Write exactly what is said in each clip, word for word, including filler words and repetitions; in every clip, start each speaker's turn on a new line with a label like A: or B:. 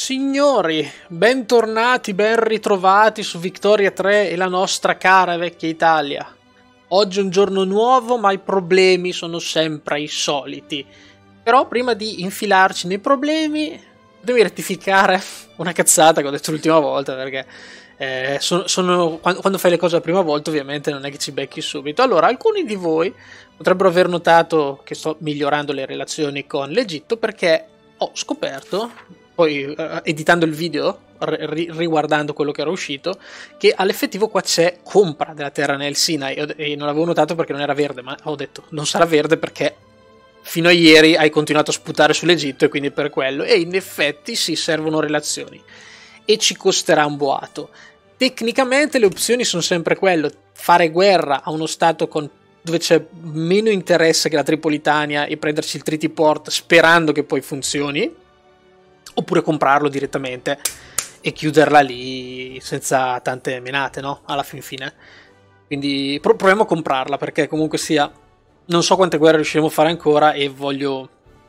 A: Signori, bentornati, ben ritrovati su Victoria tre e la nostra cara e vecchia Italia. Oggi è un giorno nuovo, ma i problemi sono sempre i soliti. Però prima di infilarci nei problemi, devi rettificare una cazzata che ho detto l'ultima volta, perché eh, sono, sono, quando, quando fai le cose la prima volta ovviamente non è che ci becchi subito. Allora, alcuni di voi potrebbero aver notato che sto migliorando le relazioni con l'Egitto perché ho scoperto, poi uh, editando il video, ri- riguardando quello che era uscito, che all'effettivo qua c'è compra della terra nel Sinai, e, e non l'avevo notato perché non era verde, ma ho detto non sarà verde perché fino a ieri hai continuato a sputare sull'Egitto e quindi per quello, e in effetti sì, servono relazioni e ci costerà un boato. Tecnicamente le opzioni sono sempre quello: fare guerra a uno stato con dove c'è meno interesse che la Tripolitania e prenderci il Treaty Port sperando che poi funzioni, oppure comprarlo direttamente e chiuderla lì senza tante menate, no? Alla fin fine. Quindi pro- proviamo a comprarla, perché comunque sia non so quante guerre riusciremo a fare ancora e voglio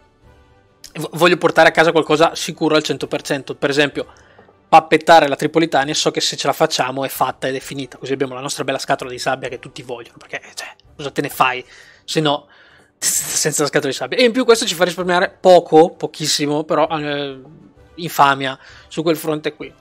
A: voglio portare a casa qualcosa sicuro al cento per cento. Per esempio pappettare la Tripolitania, so che se ce la facciamo è fatta ed è finita, così abbiamo la nostra bella scatola di sabbia che tutti vogliono, perché cioè, cosa te ne fai se no senza la scatola di sabbia? E in più questo ci fa risparmiare poco, pochissimo, però eh, infamia su quel fronte qui.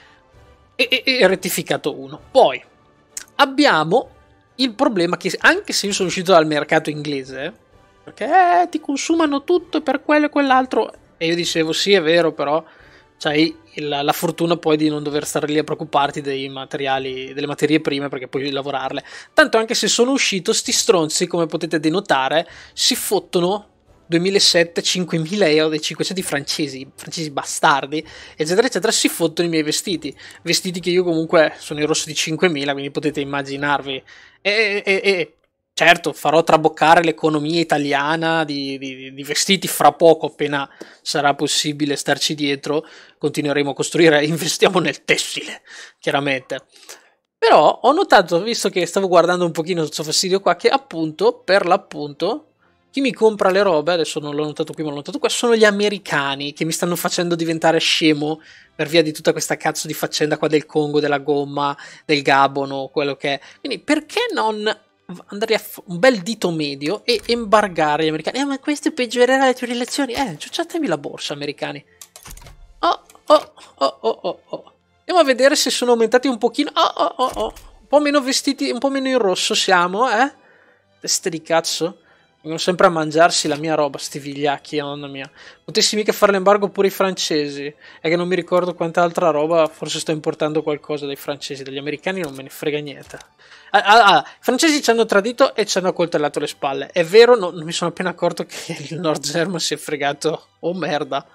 A: E, e, e rettificato uno. Poi abbiamo il problema che anche se io sono uscito dal mercato inglese, perché eh, ti consumano tutto per quello e quell'altro, e io dicevo sì è vero, però c'hai la, la fortuna poi di non dover stare lì a preoccuparti dei materiali, delle materie prime, perché puoi lavorarle. Tanto anche se sono uscito, sti stronzi, come potete denotare, si fottono duemilasette cinquemila euro dei cinquecento francesi, francesi bastardi, eccetera eccetera, si fottono i miei vestiti, vestiti che io comunque sono in rosso di cinquemila, quindi potete immaginarvi. E, e, e certo, farò traboccare l'economia italiana di, di, di vestiti fra poco, appena sarà possibile starci dietro, continueremo a costruire, investiamo nel tessile, chiaramente. Però ho notato, visto che stavo guardando un pochino questo fastidio qua, che appunto, per l'appunto, chi mi compra le robe, adesso non l'ho notato qui ma l'ho notato qua, sono gli americani, che mi stanno facendo diventare scemo per via di tutta questa cazzo di faccenda qua del Congo, della gomma, del Gabono, quello che è. Quindi perché non andare a f- un bel dito medio e embargare gli americani? Eh, ma questo peggiorerà le tue relazioni. Eh, ciucciatevi la borsa, americani. Oh, oh, oh, oh, oh, oh. Andiamo a vedere se sono aumentati un pochino. Oh, oh, oh, oh. Un po' meno vestiti, un po' meno in rosso siamo, eh? Teste di cazzo. Vengono sempre a mangiarsi la mia roba, sti vigliacchi, mamma mia. Potessi mica fare l'embargo pure i francesi. È che non mi ricordo quanta altra roba, forse sto importando qualcosa dai francesi, dagli americani non me ne frega niente. Ah, ah, ah, i francesi ci hanno tradito e ci hanno accoltellato le spalle. È vero, no, non mi sono appena accorto che il Nord German si è fregato. Oh merda.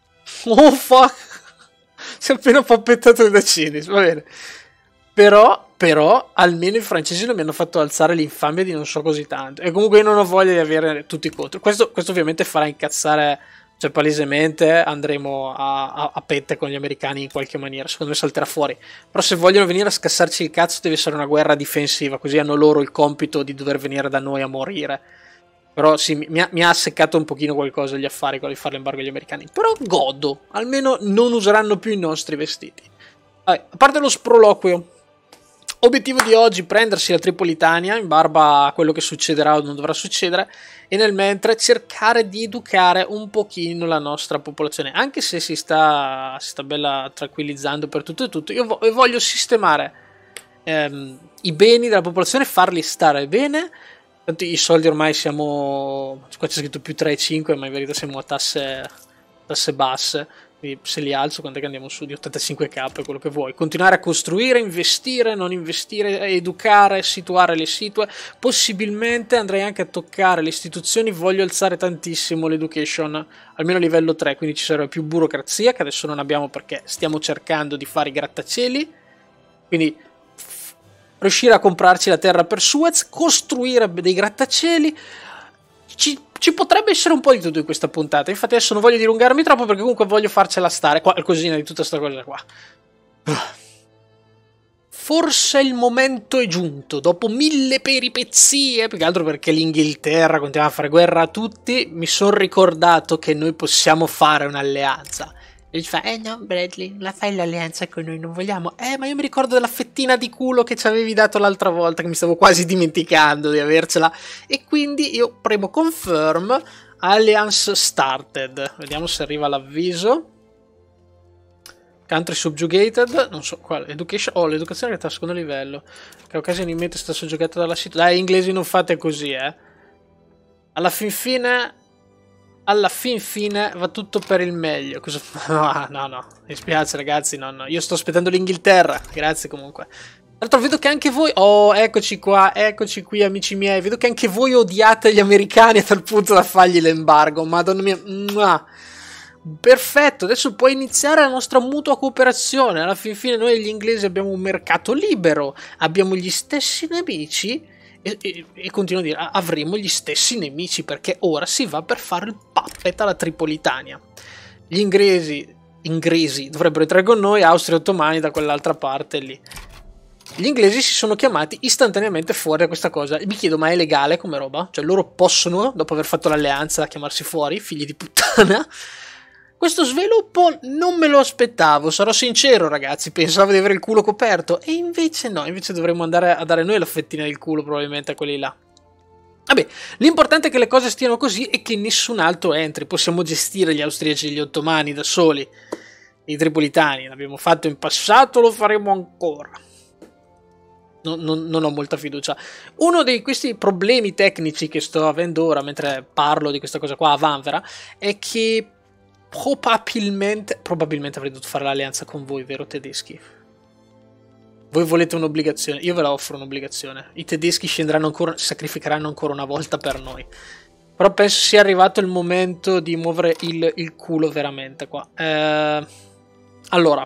A: Oh fuck. Si è appena pappettato da Cinis, va bene. Però, però, almeno i francesi non mi hanno fatto alzare l'infamia di non so così tanto. E comunque io non ho voglia di avere tutti contro. Questo, questo ovviamente farà incazzare, cioè palesemente andremo a, a, a pette con gli americani in qualche maniera. Secondo me salterà fuori. Però se vogliono venire a scassarci il cazzo deve essere una guerra difensiva, così hanno loro il compito di dover venire da noi a morire. Però sì, mi ha, mi ha seccato un pochino qualcosa gli affari quello di fare l'embargo agli americani. Però godo, almeno non useranno più i nostri vestiti. Vabbè, a parte lo sproloquio, obiettivo di oggi: prendersi la Tripolitania in barba a quello che succederà o non dovrà succedere, e nel mentre cercare di educare un pochino la nostra popolazione, anche se si sta, si sta bella tranquillizzando per tutto e tutto. Io vo- voglio sistemare ehm, i beni della popolazione, farli stare bene. Tanto i soldi ormai siamo, qua c'è scritto più tre e cinque, ma in verità siamo a tasse, tasse basse. Quindi se li alzo, quando è che andiamo su di ottantacinque k, quello che vuoi. Continuare a costruire, investire, non investire, educare, situare le situe. Possibilmente andrei anche a toccare le istituzioni. Voglio alzare tantissimo l'education, almeno a livello tre, quindi ci serve più burocrazia, che adesso non abbiamo perché stiamo cercando di fare i grattacieli. Quindi f- riuscire a comprarci la terra per Suez, costruire dei grattacieli. Ci Ci potrebbe essere un po' di tutto in questa puntata. Infatti adesso non voglio dilungarmi troppo, perché comunque voglio farcela stare qualcosina di tutta questa cosa qua. Forse il momento è giunto, dopo mille peripezie, più che altro perché l'Inghilterra continua a fare guerra a tutti. Mi sono ricordato che noi possiamo fare un'alleanza E gli fa, eh no, Bradley, la fai l'alleanza con noi, non vogliamo. Eh, ma io mi ricordo della fettina di culo che ci avevi dato l'altra volta, che mi stavo quasi dimenticando di avercela. E quindi io premo confirm, alliance started. Vediamo se arriva l'avviso. Country subjugated, non so quale, education, oh l'educazione che sta a secondo livello. Caucasian in mente sta soggiogata dalla situazione. Dai, inglesi non fate così, eh. Alla fin fine... Alla fin fine va tutto per il meglio. Cosa... No, no, no. Mi spiace, ragazzi. No, no. Io sto aspettando l'Inghilterra. Grazie comunque. Tra l'altro vedo che anche voi... Oh, eccoci qua. Eccoci qui, amici miei. Vedo che anche voi odiate gli americani a tal punto da fargli l'embargo. Madonna mia. Mua. Perfetto. Adesso può iniziare la nostra mutua cooperazione. Alla fin fine noi gli inglesi abbiamo un mercato libero. Abbiamo gli stessi nemici. E, e, e continuo a dire, avremo gli stessi nemici perché ora si va per fare il puppet alla Tripolitania. Gli inglesi, inglesi dovrebbero entrare con noi, Austria e Ottomani da quell'altra parte lì. Gli inglesi si sono chiamati istantaneamente fuori da questa cosa. Mi chiedo, ma è legale come roba? Cioè loro possono, dopo aver fatto l'alleanza, chiamarsi fuori, figli di puttana? Questo sviluppo non me lo aspettavo, sarò sincero ragazzi, pensavo di avere il culo coperto e invece no, invece dovremmo andare a dare noi la fettina del culo probabilmente a quelli là. Vabbè, l'importante è che le cose stiano così e che nessun altro entri, possiamo gestire gli austriaci e gli ottomani da soli, i tripolitani, l'abbiamo fatto in passato, lo faremo ancora. Non, non, non ho molta fiducia. Uno di questi problemi tecnici che sto avendo ora mentre parlo di questa cosa qua a Vanvera è che probabilmente probabilmente avrei dovuto fare l'alleanza con voi, vero tedeschi? Voi volete un'obbligazione, io ve la offro un'obbligazione. I tedeschi scenderanno ancora, si sacrificheranno ancora una volta per noi. Però penso sia arrivato il momento di muovere il, il culo veramente qua. Eh, allora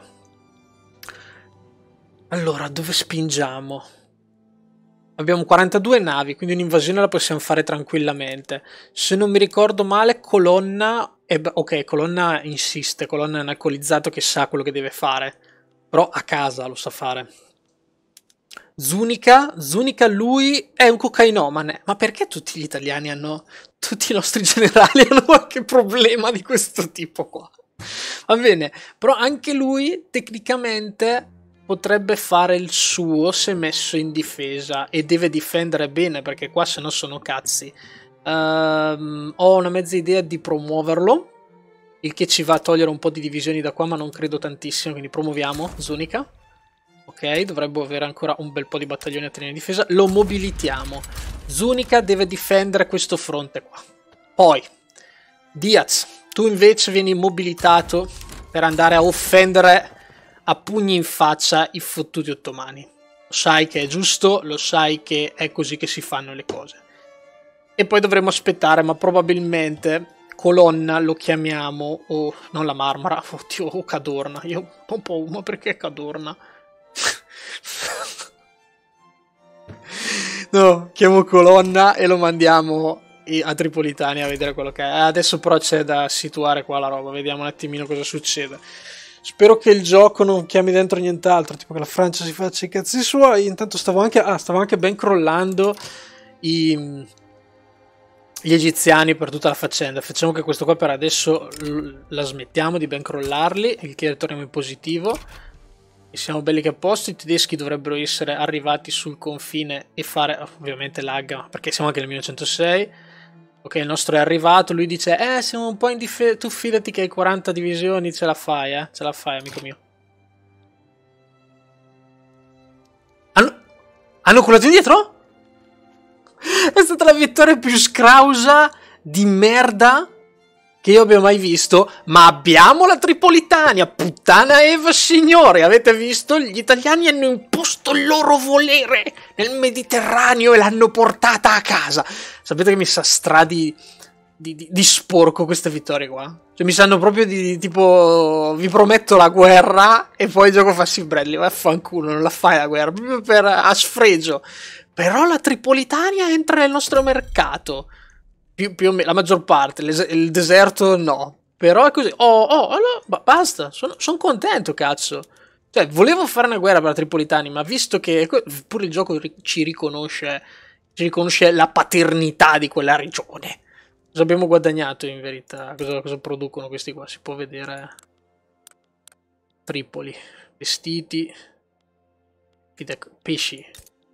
A: allora dove spingiamo? Abbiamo quarantadue navi, quindi un'invasione la possiamo fare tranquillamente. Se non mi ricordo male, Colonna... Eh, ok, Colonna insiste, Colonna è un alcolizzato che sa quello che deve fare. Però a casa lo sa fare. Zunica, Zunica lui è un cocainomane. Ma perché tutti gli italiani hanno... Tutti i nostri generali hanno qualche problema di questo tipo qua? Va bene, però anche lui tecnicamente... potrebbe fare il suo se messo in difesa e deve difendere bene perché qua se no sono cazzi. Um, ho una mezza idea di promuoverlo, il che ci va a togliere un po' di divisioni da qua, ma non credo tantissimo, quindi promuoviamo Zunica. Ok, dovrebbe avere ancora un bel po' di battaglioni a tenere in difesa. Lo mobilitiamo. Zunica deve difendere questo fronte qua. Poi Diaz, tu invece vieni mobilitato per andare a offendere a pugni in faccia i fottuti ottomani. Lo sai che è giusto, lo sai che è così che si fanno le cose. E poi dovremo aspettare, ma probabilmente Colonna lo chiamiamo, o oh, non la Marmara, oddio, o Cadorna. Io ho un po', ma perché Cadorna? No, chiamo Colonna e lo mandiamo a Tripolitania a vedere quello che è. Adesso però c'è da situare qua la roba, vediamo un attimino cosa succede. Spero che il gioco non chiami dentro nient'altro, tipo che la Francia si faccia i cazzi suoi. Intanto stavo anche, ah, stavo anche ben crollando i, gli egiziani per tutta la faccenda. Facciamo che questo qua per adesso la smettiamo di ben crollarli, il che torniamo in positivo. E siamo belli che a posto. I tedeschi dovrebbero essere arrivati sul confine e fare, ovviamente lag, perché siamo anche nel millenovecentosei. Ok, il nostro è arrivato, lui dice, eh, siamo un po' in difesa, tu fidati che hai quaranta divisioni, ce la fai, eh, ce la fai, amico mio. Hanno, hanno culato indietro? È stata la vittoria più scrausa di merda che io abbia mai visto, ma abbiamo la Tripolitania, puttana Eva signore, avete visto? Gli italiani hanno imposto il loro volere nel Mediterraneo e l'hanno portata a casa. Sapete che mi sa stra di, di, di, di sporco queste vittorie qua? Cioè mi sanno proprio di, di tipo, vi prometto la guerra e poi il gioco fa sì Bradley, vaffanculo, non la fai la guerra, proprio per a sfregio. Però la Tripolitania entra nel nostro mercato. Più, più o meno, la maggior parte, il deserto no, però è così. Oh, oh, allora, basta, sono, sono contento, cazzo. Cioè, volevo fare una guerra per la Tripolitania, ma visto che pure il gioco ci riconosce, ci riconosce la paternità di quella regione, cosa abbiamo guadagnato in verità? Cosa, cosa producono questi qua? Si può vedere. Tripoli. Vestiti. Pesci.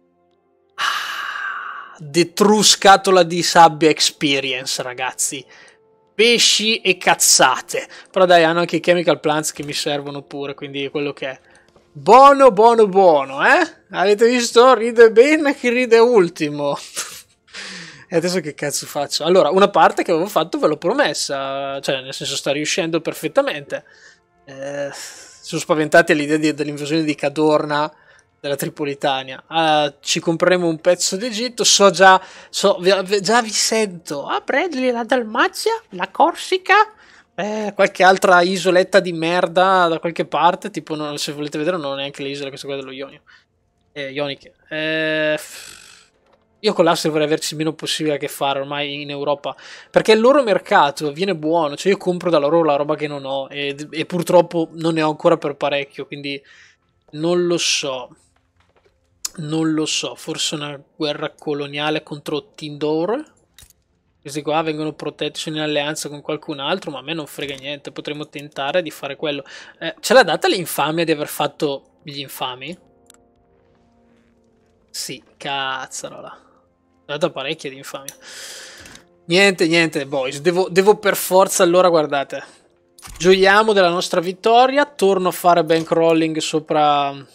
A: Ah, The True Scatola di Sabbia Experience, ragazzi. Pesci e cazzate. Però dai, hanno anche i chemical plants che mi servono pure, quindi è quello che è. Buono, buono, buono, eh? Avete visto? Ride bene chi ride ultimo. E adesso che cazzo faccio? Allora, una parte che avevo fatto ve l'ho promessa, cioè nel senso sta riuscendo perfettamente. Eh, sono spaventati all'idea dell'invasione di Cadorna, della Tripolitania. Uh, ci compreremo un pezzo d'Egitto. So già, so, già vi sento. Ah, Bradley, la Dalmazia, la Corsica, eh, qualche altra isoletta di merda da qualche parte. Tipo, non, se volete vedere, non è neanche le isole, questa qua dello Ionio. Eh, Ioniche. Eh, io con l'Austria vorrei averci il meno possibile a che fare ormai in Europa, perché il loro mercato viene buono. Cioè, io compro da loro la roba che non ho, e, e purtroppo non ne ho ancora per parecchio. Quindi non lo so. Non lo so, forse una guerra coloniale contro Tindor. Questi qua vengono protetti, sono in alleanza con qualcun altro, ma a me non frega niente, potremmo tentare di fare quello. Eh, ce l'ha data l'infamia di aver fatto gli infami? Sì, cazzarola. C'è data parecchia di infamia. Niente, niente, boys, devo, devo per forza, allora guardate. Gioiamo della nostra vittoria, torno a fare bankrolling sopra...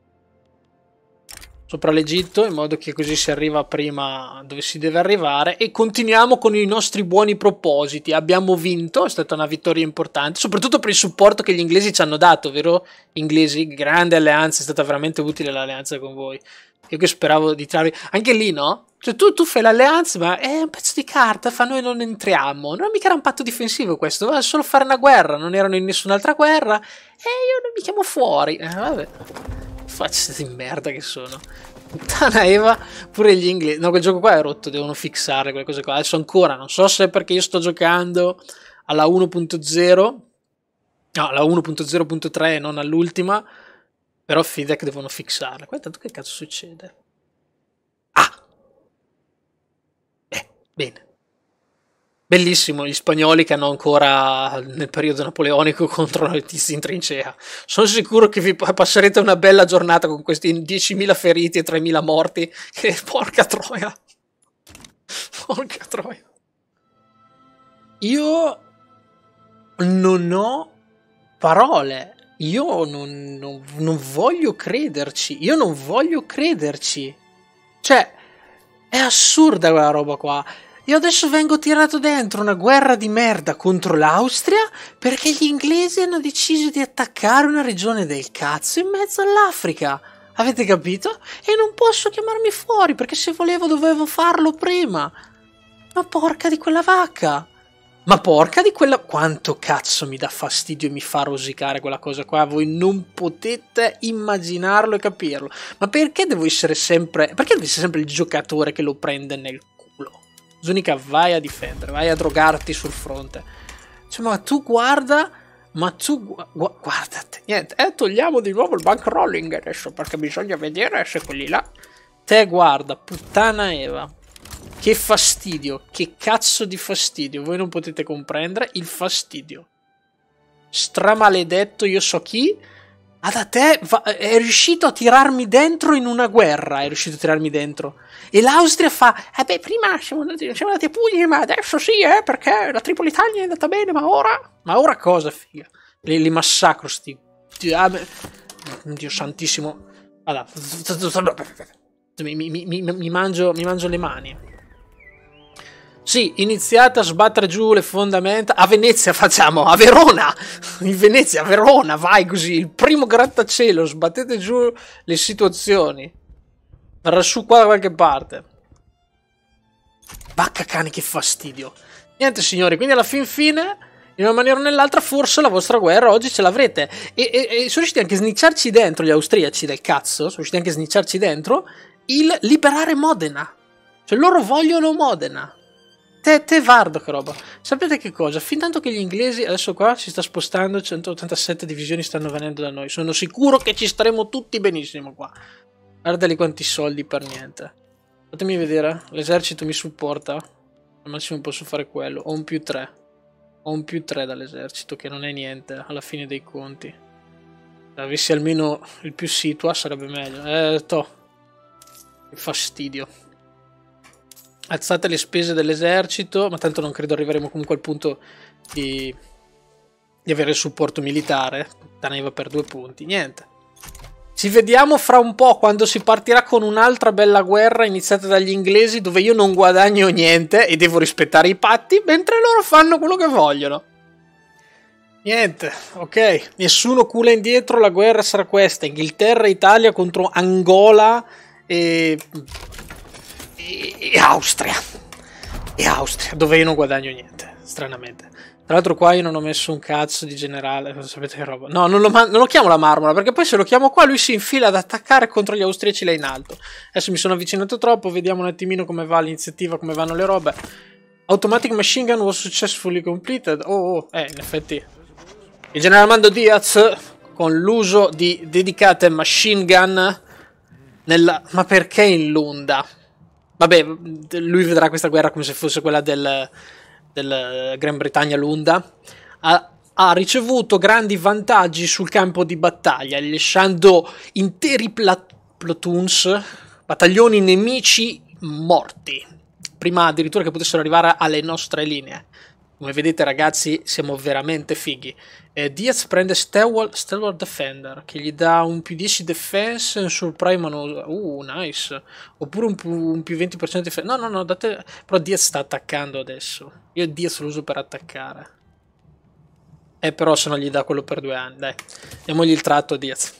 A: sopra l'Egitto, in modo che così si arriva prima dove si deve arrivare, e continuiamo con i nostri buoni propositi. Abbiamo vinto, è stata una vittoria importante, soprattutto per il supporto che gli inglesi ci hanno dato, vero? Inglesi, grande alleanza, è stata veramente utile l'alleanza con voi. Io che speravo di trarvi... Anche lì, no? Cioè tu, tu fai l'alleanza, ma è un pezzo di carta, fa noi non entriamo. Non è mica era un patto difensivo questo, va solo fare una guerra, non erano in nessun'altra guerra, e io non mi chiamo fuori. Eh, vabbè. Faccia di merda che sono. Puttana Eva, pure gli inglesi. No, quel gioco qua è rotto, devono fissare quelle cose qua. Adesso ancora, non so se è perché io sto giocando alla uno punto zero, no, alla uno punto zero punto tre e non all'ultima, però feedback devono fissarla. Guarda, tanto che cazzo succede? Ah! Eh, bene. Bellissimo, gli spagnoli che hanno ancora nel periodo napoleonico controllano i tizi in trincea. Sono sicuro che vi passerete una bella giornata con questi diecimila feriti e tremila morti. Che porca troia. Porca troia. Io non ho parole. Io non, non, non voglio crederci. Io non voglio crederci. Cioè, è assurda quella roba qua. Io adesso vengo tirato dentro una guerra di merda contro l'Austria perché gli inglesi hanno deciso di attaccare una regione del cazzo in mezzo all'Africa. Avete capito? E non posso chiamarmi fuori perché se volevo dovevo farlo prima. Ma porca di quella vacca. Ma porca di quella... Quanto cazzo mi dà fastidio e mi fa rosicare quella cosa qua. Voi non potete immaginarlo e capirlo. Ma perché devo essere sempre... Perché devo essere sempre il giocatore che lo prende nel culo? Zunica, vai a difendere, vai a drogarti sul fronte. Cioè, ma tu guarda, ma tu gu gu guardate, niente, eh, togliamo di nuovo il bankrolling adesso, perché bisogna vedere se quelli là. Te guarda, puttana Eva, che fastidio, che cazzo di fastidio, voi non potete comprendere il fastidio. Stramaledetto, io so chi... Ah, da te va, è riuscito a tirarmi dentro in una guerra, è riuscito a tirarmi dentro. E l'Austria fa, eh beh, prima siamo andati, siamo andati a pugni, ma adesso sì, eh, perché la Tripolitania è andata bene, ma ora? Ma ora cosa, figa? Li, li massacro, sti... Ah, Dio santissimo. Allora, mi, mi, mi, mi, mangio, mi mangio le mani. Sì, iniziate a sbattere giù le fondamenta. A Venezia facciamo, a Verona. In Venezia, a Verona, vai così. Il primo grattacielo, sbattete giù le situazioni. Verrà su qua da qualche parte. Vacca cane, che fastidio. Niente signori, quindi alla fin fine, in una maniera o nell'altra, forse la vostra guerra oggi ce l'avrete. E, e, e sono riusciti anche a snicciarci dentro, gli austriaci del cazzo, sono riusciti anche a snicciarci dentro il liberare Modena. Cioè loro vogliono Modena. Te, te vardo che roba. Sapete che cosa? Fin tanto che gli inglesi, adesso qua si sta spostando, centottantasette divisioni stanno venendo da noi. Sono sicuro che ci staremo tutti benissimo qua. Guardali quanti soldi per niente. Fatemi vedere, l'esercito mi supporta. Al massimo posso fare quello. Ho un più tre. Ho un più tre dall'esercito, che non è niente alla fine dei conti. avessi almeno il più situa sarebbe meglio. Eh, toh. Che fastidio. Alzate le spese dell'esercito, ma tanto non credo arriveremo comunque al punto di, di avere il supporto militare. Taneva per due punti. Niente. Ci vediamo fra un po' quando si partirà con un'altra bella guerra iniziata dagli inglesi, dove io non guadagno niente e devo rispettare i patti, mentre loro fanno quello che vogliono. Niente, ok, nessuno cula indietro, la guerra sarà questa, Inghilterra e Italia contro Angola e... e, e Austria, e Austria, dove io non guadagno niente, stranamente. Tra l'altro qua io non ho messo un cazzo di generale, sapete che roba, no, non lo, non lo chiamo la marmora, perché poi se lo chiamo qua lui si infila ad attaccare contro gli austriaci là in alto. Adesso mi sono avvicinato troppo, vediamo un attimino come va l'iniziativa, come vanno le robe. Automatic machine gun was successfully completed, oh, oh eh, in effetti... Il generale Armando Diaz con l'uso di dedicate machine gun nella... Ma perché in Lunda? Vabbè, lui vedrà questa guerra come se fosse quella del, del Gran Bretagna Lunda. Ha, ha ricevuto grandi vantaggi sul campo di battaglia, lasciando interi pla platoons, battaglioni nemici morti, prima addirittura che potessero arrivare alle nostre linee. Come vedete ragazzi siamo veramente fighi. eh, Diaz prende Stalwart, Stalwart Defender che gli dà un più dieci defense e un surprise manosa. Uh nice. Oppure un più, un più venti per cento defense. No no no date... Però Diaz sta attaccando adesso. Io Diaz lo uso per attaccare. Eh però se no gli dà quello per due anni. Dai, diamogli il tratto a Diaz.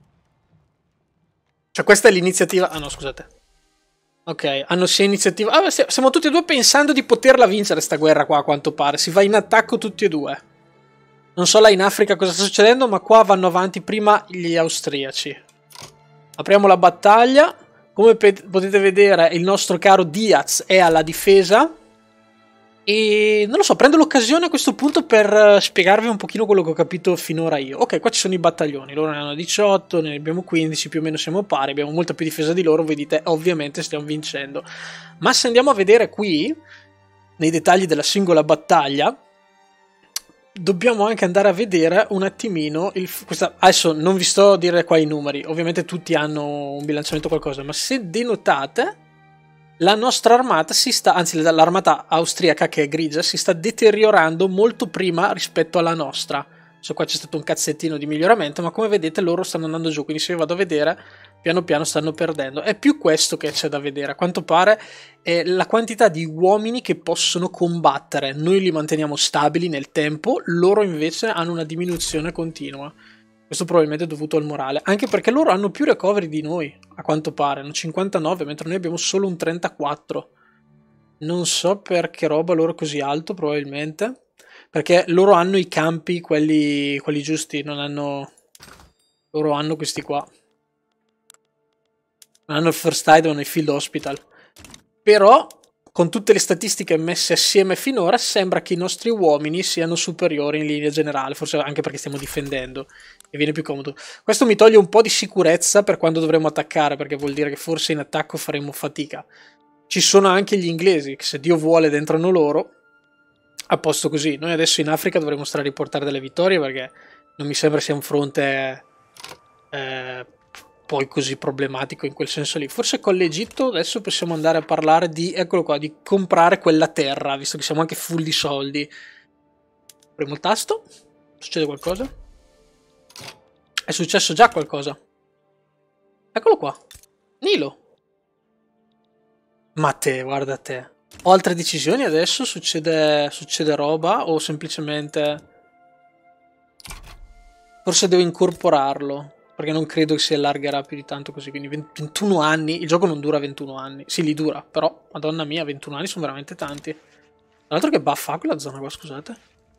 A: Cioè questa è l'iniziativa. Ah no scusate. Ok, hanno sia iniziativa. Ah, stiamo tutti e due pensando di poterla vincere sta guerra qua, a quanto pare. Si va in attacco tutti e due. Non so là in Africa cosa sta succedendo, ma qua vanno avanti prima gli austriaci. Apriamo la battaglia. Come potete vedere, il nostro caro Diaz è alla difesa. E non lo so, prendo l'occasione a questo punto per spiegarvi un pochino quello che ho capito finora io. Ok, qua ci sono i battaglioni, loro ne hanno diciotto, ne abbiamo quindici, più o meno siamo pari, abbiamo molta più difesa di loro, voi dite ovviamente stiamo vincendo. Ma se andiamo a vedere qui, nei dettagli della singola battaglia, dobbiamo anche andare a vedere un attimino, il, questa, adesso non vi sto a dire qua i numeri, ovviamente tutti hanno un bilanciamento qualcosa, ma se denotate... La nostra armata si sta, anzi l'armata austriaca che è grigia, si sta deteriorando molto prima rispetto alla nostra. So qua c'è stato un cazzettino di miglioramento, ma come vedete loro stanno andando giù, quindi se io vado a vedere, piano piano stanno perdendo. È più questo che c'è da vedere, a quanto pare è la quantità di uomini che possono combattere. Noi li manteniamo stabili nel tempo, loro invece hanno una diminuzione continua. Questo probabilmente è dovuto al morale, anche perché loro hanno più recovery di noi, a quanto pare, hanno cinquantanove, mentre noi abbiamo solo un trentaquattro. Non so per che roba loro è così alto, probabilmente, perché loro hanno i campi, quelli, quelli giusti, non hanno... Loro hanno questi qua. Non hanno il first aid, hanno il field hospital. Però... con tutte le statistiche messe assieme finora, sembra che i nostri uomini siano superiori in linea generale, forse anche perché stiamo difendendo e viene più comodo. Questo mi toglie un po' di sicurezza per quando dovremo attaccare, perché vuol dire che forse in attacco faremo fatica. Ci sono anche gli inglesi, che se Dio vuole entrano loro, a posto così. Noi adesso in Africa dovremo stare a riportare delle vittorie, perché non mi sembra sia un fronte... Eh, poi così problematico in quel senso lì. Forse con l'Egitto adesso possiamo andare a parlare di, eccolo qua, di comprare quella terra, visto che siamo anche full di soldi. Premo il tasto, succede qualcosa? È successo già qualcosa. Eccolo qua, Nilo. Ma te, guarda te. Ho altre decisioni adesso? Succede, succede roba o semplicemente... Forse devo incorporarlo. Perché non credo che si allargherà più di tanto così. Quindi ventuno anni. Il gioco non dura ventuno anni. Sì, li dura. Però, madonna mia, ventuno anni sono veramente tanti. Tra l'altro che buff ha quella zona qua, scusate.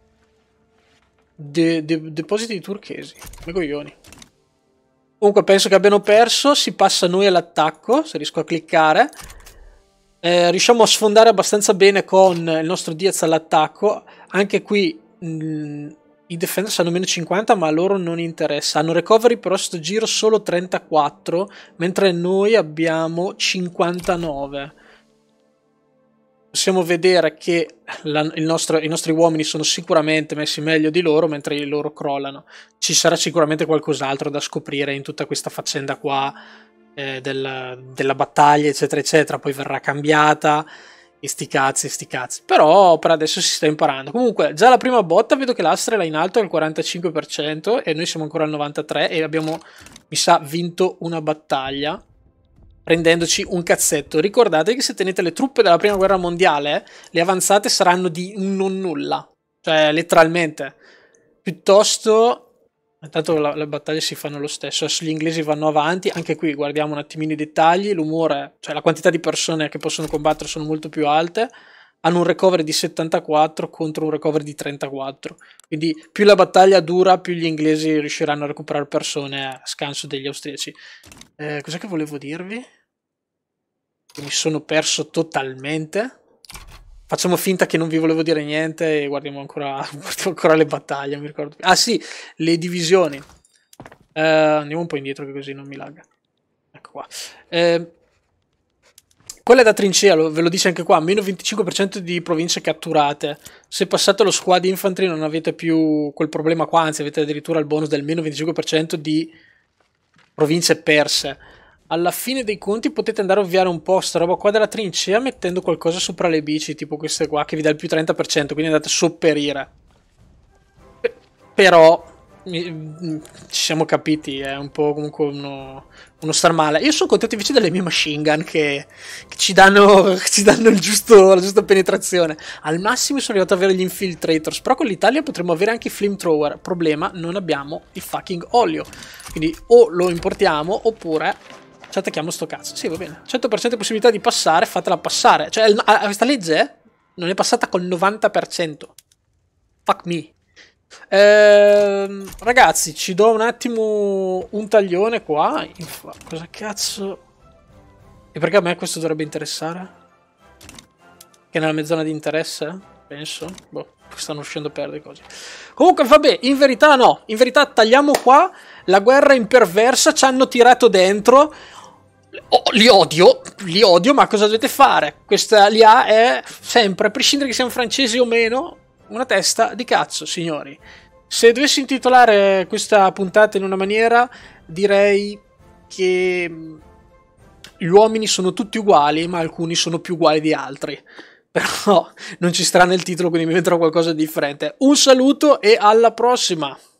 A: De de depositi turchesi. Me coglioni. Comunque penso che abbiano perso. Si passa noi all'attacco. Se riesco a cliccare. Eh, riusciamo a sfondare abbastanza bene con il nostro Diaz all'attacco. Anche qui... Mh, i defenders hanno meno cinquanta, ma a loro non interessa. Hanno recovery però sto giro solo trentaquattro, mentre noi abbiamo cinquantanove. possiamo vedere che la, il nostro, i nostri uomini sono sicuramente messi meglio di loro, mentre i loro crollano. Ci sarà sicuramente qualcos'altro da scoprire in tutta questa faccenda qua eh, del, della battaglia, eccetera, eccetera. Poi verrà cambiata. E sti cazzi, sti cazzi. Però per adesso si sta imparando. Comunque, già la prima botta vedo che l'Astrel è in alto al quarantacinque per cento e noi siamo ancora al novantatré per cento e abbiamo, mi sa, vinto una battaglia. Prendendoci un cazzetto. Ricordate che se tenete le truppe della prima guerra mondiale, le avanzate saranno di non nulla. Cioè, letteralmente. Piuttosto... Intanto la, le battaglie si fanno lo stesso. Adesso gli inglesi vanno avanti. Anche qui guardiamo un attimino i dettagli. L'umore, cioè la quantità di persone che possono combattere sono molto più alte. Hanno un recovery di settantaquattro contro un recovery di trentaquattro. Quindi più la battaglia dura, più gli inglesi riusciranno a recuperare persone a scanso degli austriaci. Eh, cos'è che volevo dirvi? Mi sono perso totalmente. Facciamo finta che non vi volevo dire niente e guardiamo ancora, guardiamo ancora le battaglie. Mi ricordo. Ah sì, le divisioni. Eh, andiamo un po' indietro che così non mi lagga. Ecco qua. Eh, quella da trincea, lo, ve lo dice anche qua, meno venticinque per cento di province catturate. Se passate lo squad infantry non avete più quel problema qua, anzi avete addirittura il bonus del meno venticinque per cento di province perse. Alla fine dei conti potete andare a ovviare un po' sta roba qua della trincea mettendo qualcosa sopra le bici, tipo queste qua, che vi dà il più trenta per cento, quindi andate a sopperire. Però ci siamo capiti, è un po' comunque uno, uno star male. Io sono contento invece delle mie machine gun che, che ci danno, ci danno il giusto, la giusta penetrazione. Al massimo sono arrivato ad avere gli infiltrators, però con l'Italia potremmo avere anche i flamethrower. Problema, non abbiamo il fucking olio, quindi o lo importiamo oppure ci attacchiamo sto cazzo. Sì, va bene, cento per cento di possibilità di passare, fatela passare. Cioè questa legge non è passata col novanta per cento. Fuck me. Eh, ragazzi, ci do un attimo un taglione qua. Infa, cosa cazzo? E perché a me questo dovrebbe interessare? Che è nella mia zona di interesse? Penso. Boh, stanno uscendo a perdere cose. Comunque, vabbè, in verità no. In verità tagliamo qua. La guerra è imperversa. Ci hanno tirato dentro. Oh, li odio, li odio, ma cosa dovete fare? Questa l'I A è sempre, a prescindere che siamo francesi o meno, una testa di cazzo, signori. Se dovessi intitolare questa puntata in una maniera, direi che gli uomini sono tutti uguali, ma alcuni sono più uguali di altri. Però non ci starà nel titolo, quindi mi metterò qualcosa di differente. Un saluto e alla prossima!